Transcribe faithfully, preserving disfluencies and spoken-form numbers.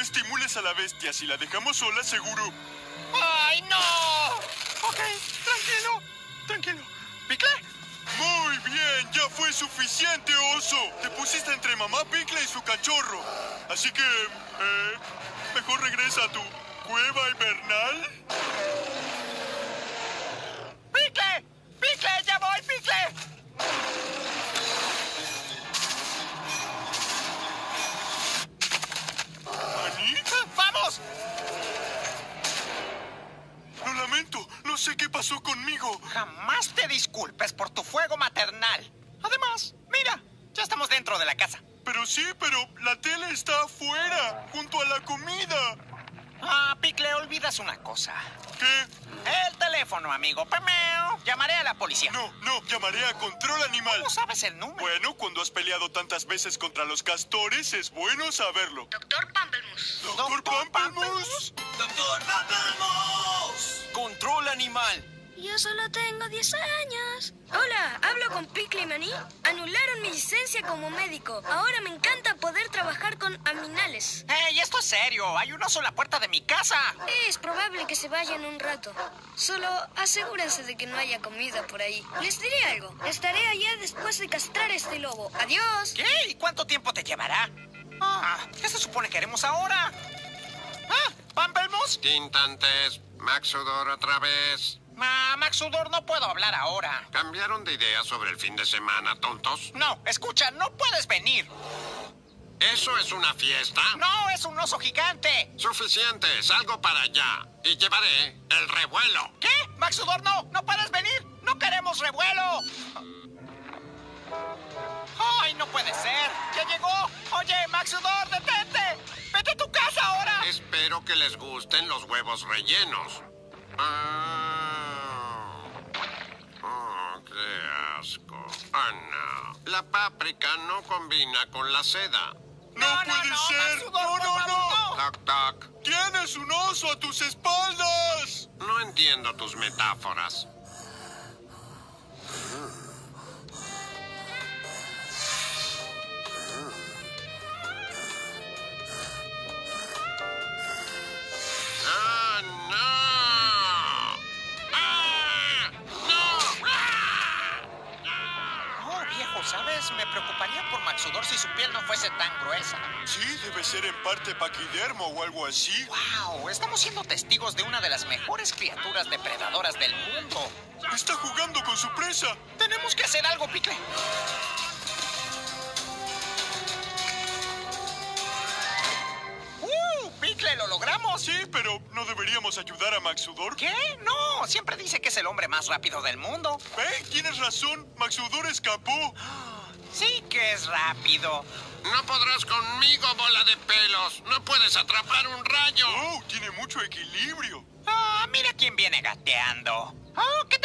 estimules a la bestia. Si la dejamos sola, seguro... ¡Ay, no! Ok, tranquilo, tranquilo. ¿Picle? Muy bien, ya fue suficiente, oso. Te pusiste entre mamá Picle y su cachorro. Así que, eh, mejor regresa a tu cueva invernal. ¡Picle! ¡Picle! ¡Ya voy, Picle! ¿Maní? ¡Vamos! Lo lamento, no sé qué pasó conmigo. Jamás te disculpes por tu fuego maternal. Además, mira, ya estamos dentro de la casa. Pero sí, pero la tele está afuera, junto a la comida. Ah, Picle, olvidas una cosa. ¿Qué? El teléfono, amigo. Pemeo. Llamaré a la policía. No, no, llamaré a Control Animal. ¿Cómo sabes el número? Bueno, cuando has peleado tantas veces contra los castores, es bueno saberlo. Doctor Pamplemousse. ¿Doctor Pamplemousse? ¡Doctor Pamplemousse! ¡Control Animal! Yo solo tengo diez años. Hola, hablo con Picle y Maní. Anularon mi licencia como médico. Ahora me encanta poder trabajar con aminales. ¡Ey, esto es serio! ¡Hay un oso en la puerta de mi casa! Es probable que se vayan un rato. Solo asegúrense de que no haya comida por ahí. Les diré algo. Estaré allá después de castrar a este lobo. Adiós. ¿Qué? ¿Y cuánto tiempo te llevará? Ah, ¿qué se supone que haremos ahora? ¿Ah? ¿Pamplemousse? Tintantes, Maxudor otra vez. Ah, Maxudor, no puedo hablar ahora. ¿Cambiaron de idea sobre el fin de semana, tontos? No, escucha, no puedes venir. ¿Eso es una fiesta? No, es un oso gigante. Suficiente, salgo para allá. Y llevaré el revuelo. ¿Qué? Maxudor, no, no puedes venir. No queremos revuelo. ¡Ay, no puede ser! ¡Ya llegó! Oye, Maxudor, detente. Vete a tu casa ahora. Espero que les gusten los huevos rellenos. Ah, oh, qué asco. Ah, no. La páprica no combina con la seda. ¡No, No, no, puede no, ser! Maxudor, ¡No, por no, no! favor, Toc, toc. ¡Tienes un oso a tus espaldas! No entiendo tus metáforas. ¡Ah, no! ¡Ah! ¡No! ¡Ah! Oh, viejo, ¿sabes? Me preocuparía por Maxudor si su piel no fuese tan gruesa. Sí, debe ser en parte paquidermo o algo así. ¡Wow! Estamos siendo testigos de una de las mejores criaturas depredadoras del mundo. Está jugando con su presa. Tenemos que hacer algo, Picle. ¡Uh! ¡Picle, lo logramos! Sí, pero ¿no deberíamos ayudar a Maxudor? ¿Qué? No, siempre dice que es el hombre más rápido del mundo. ¡Hey! Tienes razón. Maxudor escapó. Sí que es rápido. No podrás conmigo, bola de pelos. No puedes atrapar un rayo. Oh, tiene mucho equilibrio. Ah, mira quién viene gateando. Oh, ¿qué